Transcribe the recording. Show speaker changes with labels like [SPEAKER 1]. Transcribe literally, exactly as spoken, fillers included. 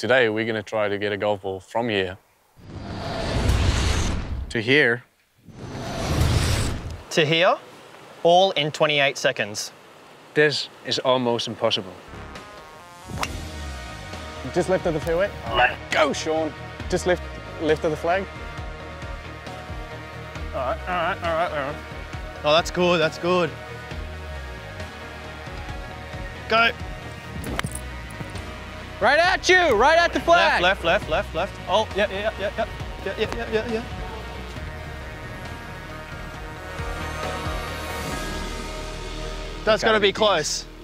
[SPEAKER 1] today we're going to try to get a golf ball from here to here.
[SPEAKER 2] To here, all in twenty-eight seconds.
[SPEAKER 1] This is almost impossible. Just lift of the fairway.
[SPEAKER 3] Left.
[SPEAKER 1] Go, Sean. Just lift, lift of the flag.
[SPEAKER 2] All right, all right, all right, all right. Oh, that's good, that's good. Go.
[SPEAKER 4] Right at you, right at the flag.
[SPEAKER 2] Left, left, left, left, left. Oh, yeah, yeah, yeah, yeah, yeah, yeah, yeah, yeah, yeah. That's got to be close.